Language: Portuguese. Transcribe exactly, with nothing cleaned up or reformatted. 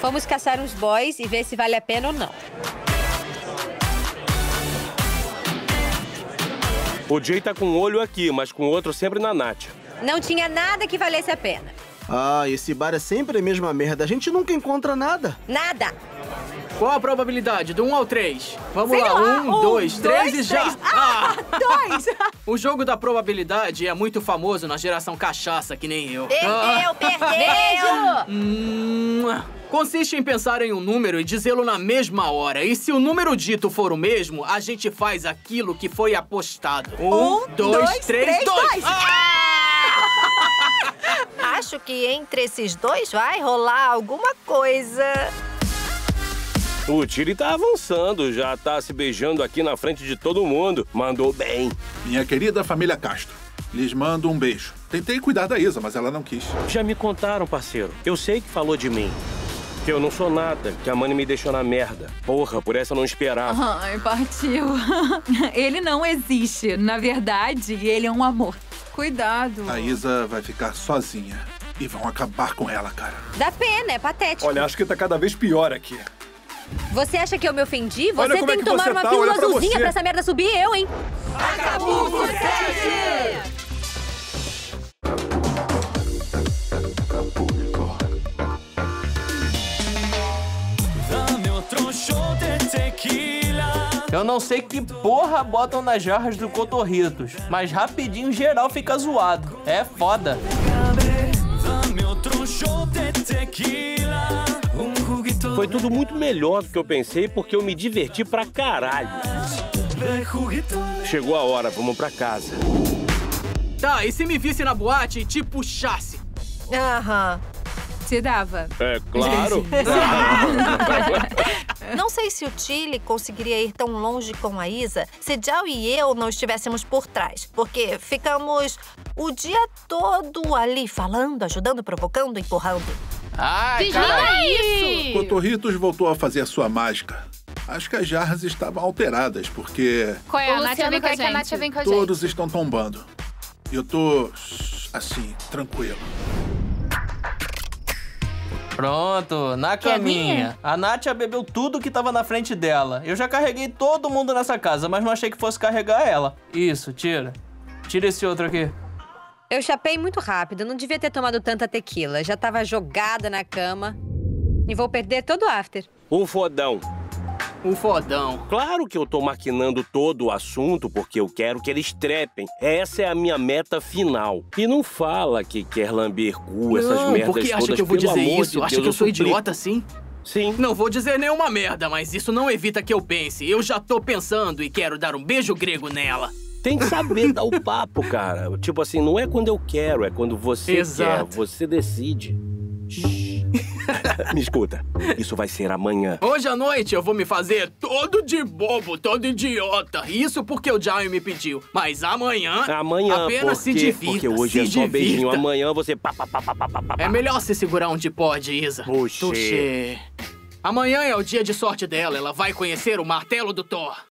Fomos caçar uns boys e ver se vale a pena ou não. O Jay tá com um olho aqui, mas com o outro sempre na Nath. Não tinha nada que valesse a pena. Ah, esse bar é sempre a mesma merda. A gente nunca encontra nada. Nada. Qual a probabilidade? Do um ao três? Vamos Sei lá. lá, Um, um, dois, três dois, e já. três. Ah, dois. O jogo da probabilidade é muito famoso na geração cachaça, que nem eu. Perdeu, Ah. perdeu. Beijo. Hum, consiste em pensar em um número e dizê-lo na mesma hora. E se o número dito for o mesmo, a gente faz aquilo que foi apostado. Um, Um, dois, dois, três, três, dois. dois. Ah! Acho que entre esses dois vai rolar alguma coisa. O Tilly tá avançando, já tá se beijando aqui na frente de todo mundo. Mandou bem. Minha querida família Castro, lhes mando um beijo. Tentei cuidar da Isa, mas ela não quis. Já me contaram, parceiro. Eu sei que falou de mim. Que eu não sou nada, que a Manny me deixou na merda. Porra, por essa eu não esperava. Ai, partiu. Ele não existe. Na verdade, ele é um amor. Cuidado. A Isa vai ficar sozinha. E vão acabar com ela, cara. Dá pena, é patético. Olha, acho que tá cada vez pior aqui. Você acha que eu me ofendi? Olha Você como tem é que que tomar você uma tá, pílula olha pra azulzinha você. pra essa merda subir, eu, hein? Acabou sete! Eu não sei que porra botam nas jarras do Cotorritos, mas rapidinho geral fica zoado. É foda. Foi tudo muito melhor do que eu pensei, porque eu me diverti pra caralho. Chegou a hora, vamos pra casa. Tá, e se me visse na boate e te puxasse? Aham. Te dava. É claro. Não sei se o Tilly conseguiria ir tão longe com a Isa se Jao e eu não estivéssemos por trás. Porque ficamos o dia todo ali falando, ajudando, provocando, empurrando. Ai, Desliga caralho. isso! Cotorritos voltou a fazer a sua mágica. Acho que as jarras estavam alteradas, porque Qual é? O A Nath Luciano vem com a quer que a gente. é Nath vem com a gente. todos estão tombando. E eu tô, assim, tranquilo. Pronto, na caminha. A Natia bebeu tudo que tava na frente dela. Eu já carreguei todo mundo nessa casa, mas não achei que fosse carregar ela. Isso, tira. Tira esse outro aqui. Eu chapei muito rápido, não devia ter tomado tanta tequila. Já tava jogada na cama. E vou perder todo o after. Um fodão. Um fodão. Claro que eu tô maquinando todo o assunto porque eu quero que eles trepem. Essa é a minha meta final. E não fala que quer lamber cu, essas Não, merdas porque todas. acha que eu vou pelo dizer amor isso? de Acha Deus, que eu sou suplico. idiota assim? Sim. Não vou dizer nenhuma merda, mas isso não evita que eu pense. Eu já tô pensando e quero dar um beijo grego nela. Tem que saber dar o papo, cara. Tipo assim, não é quando eu quero, é quando você Exato. quer. Você decide. Shhh. Me escuta, isso vai ser amanhã. Hoje à noite eu vou me fazer todo de bobo, todo idiota. Isso porque o Jai me pediu. Mas amanhã, Amanhã, apenas porque, se divirta, porque hoje se é só divirta. beijinho. Amanhã você... Pá, pá, pá, pá, pá, pá, pá. É melhor se segurar onde pode, Isa. Puxa. Tuxê. Amanhã é o dia de sorte dela. Ela vai conhecer o martelo do Thor.